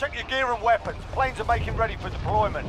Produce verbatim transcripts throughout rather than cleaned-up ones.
Check your gear and weapons. Planes are making ready for deployment.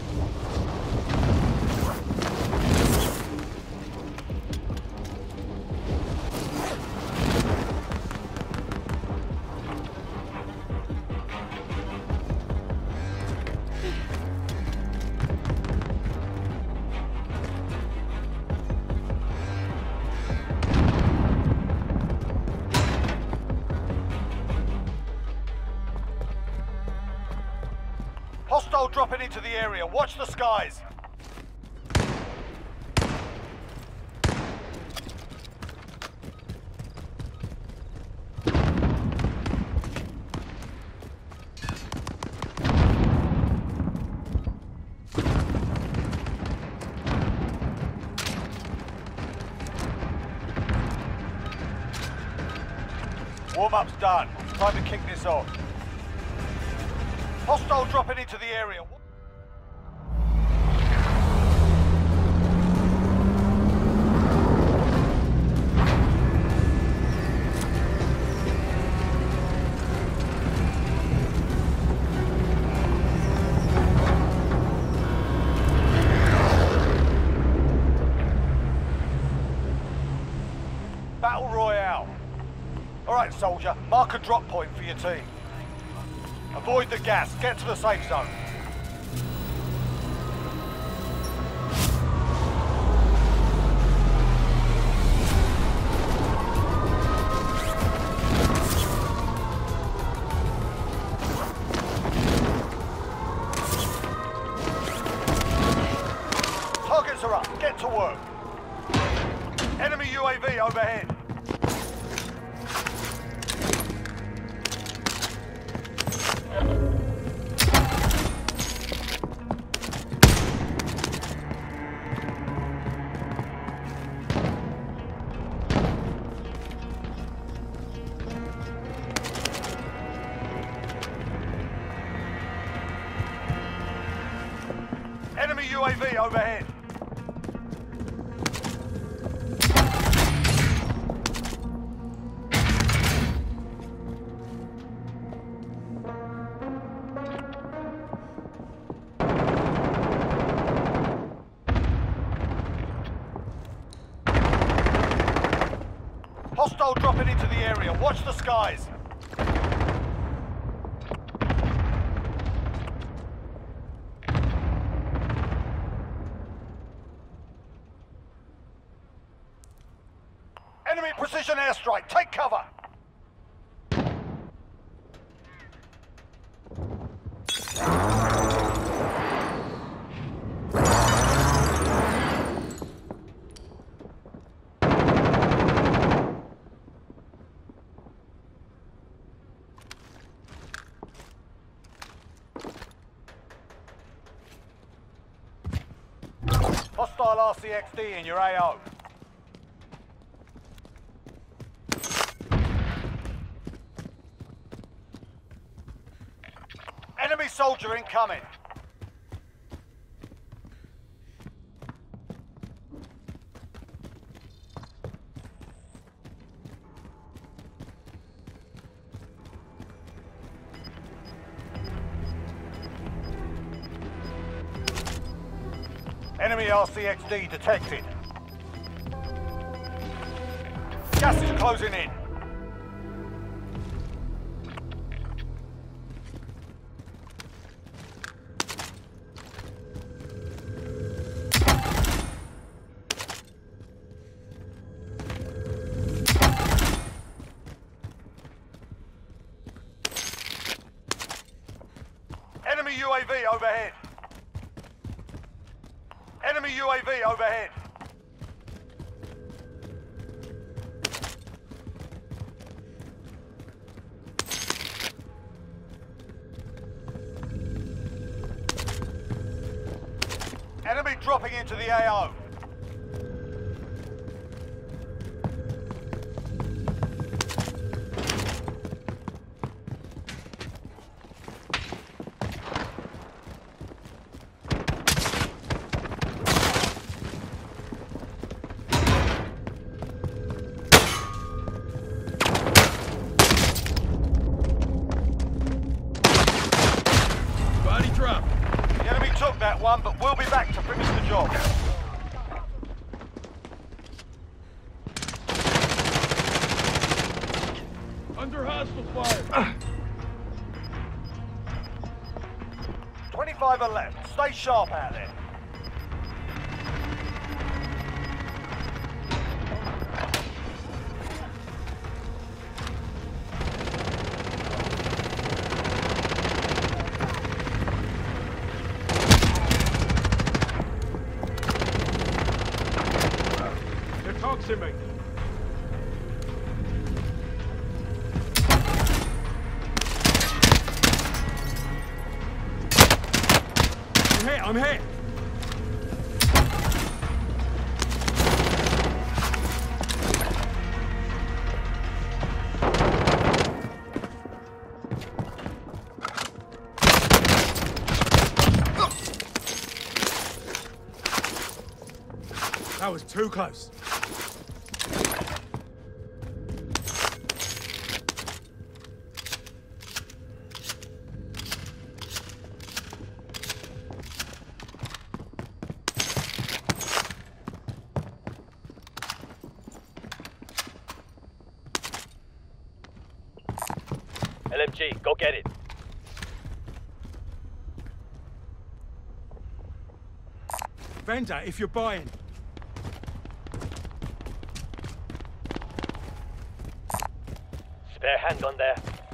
Hostile dropping into the area. Watch the skies. Warm-up's done. Time to kick this off. Hostile dropping into the area. Battle Royale. All right, soldier, mark a drop point for your team. Avoid the gas. Get to the safe zone. Targets are up. Get to work. Enemy U A V overhead. Enemy U A V overhead. Hostile dropping into the area. Watch the skies. Enemy precision airstrike. Take cover. Hostile R C X D in your A O. Enemy soldier incoming. Enemy R C X D detected. Gas is closing in. Enemy U A V overhead. Enemy U A V overhead. Enemy dropping into the A O. hostile fire. twenty-five are left. Stay sharp out there. They're toxing me. I'm hit, I'm hit! That was too close. L M G, go get it. Vendor, if you're buying. Spare handgun there.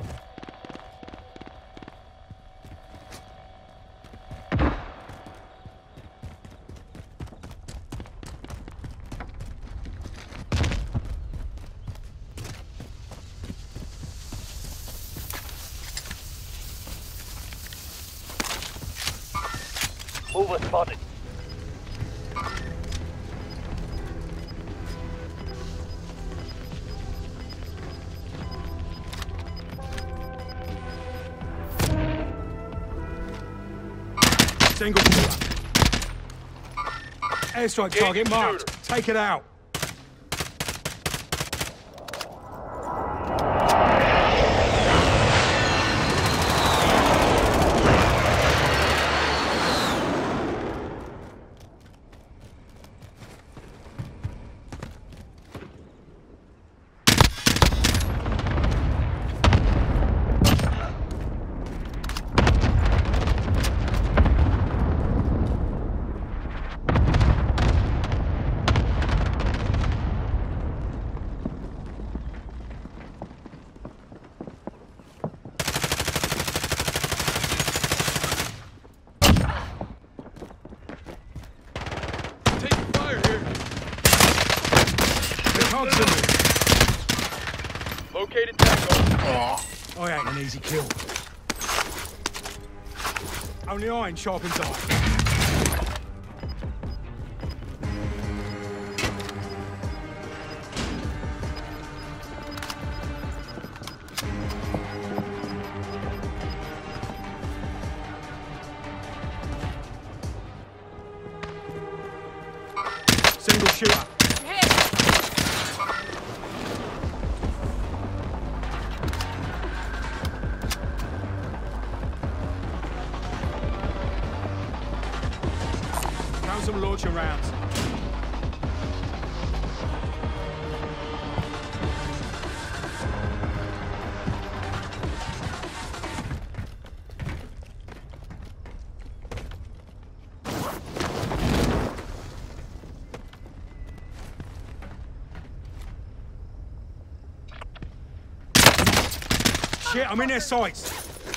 Mover spotted. Single shooter. Airstrike target marked. Take it out. Located Tango. I ain't an easy kill. Only iron sharpens iron. Single shooter. Some launcher rounds. Shit, I'm in their sights.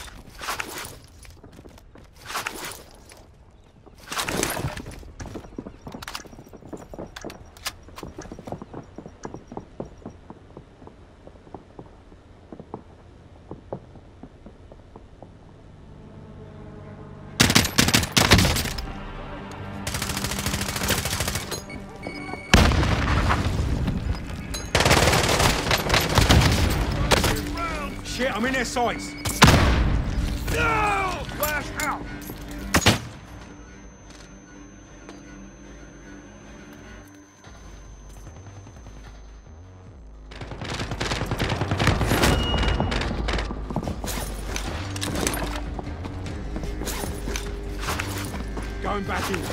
Shit, I'm in their sights. No! Flash out! Going back in.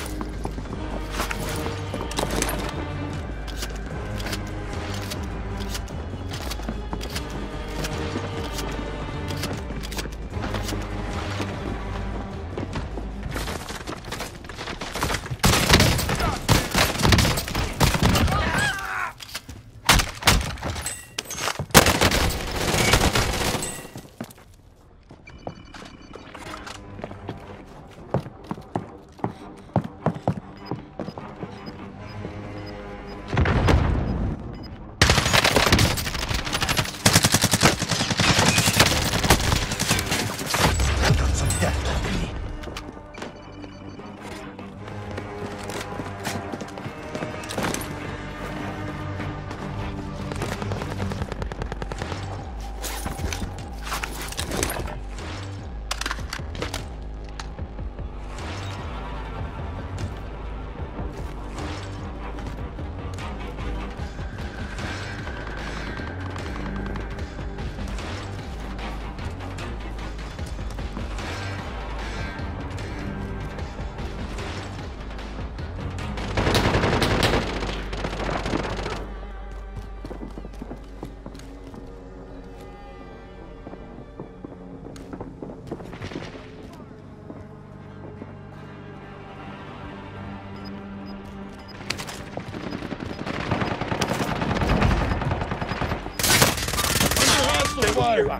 Fire.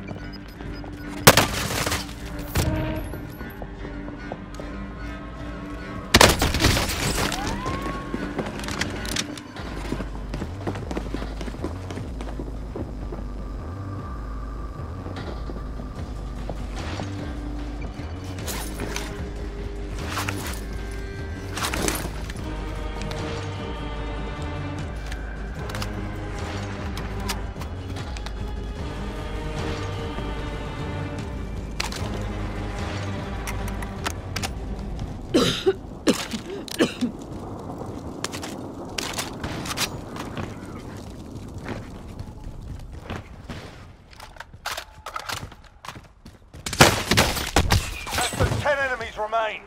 Ten enemies remain.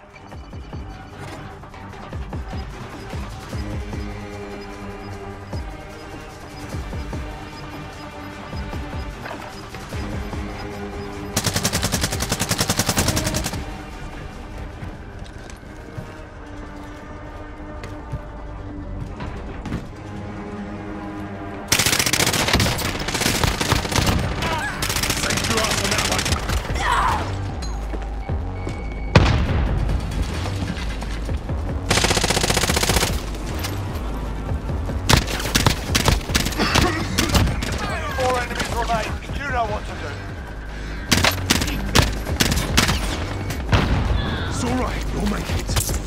Saved your ass on that one. Four enemies remain. You know what to do. It's all right. You'll make it.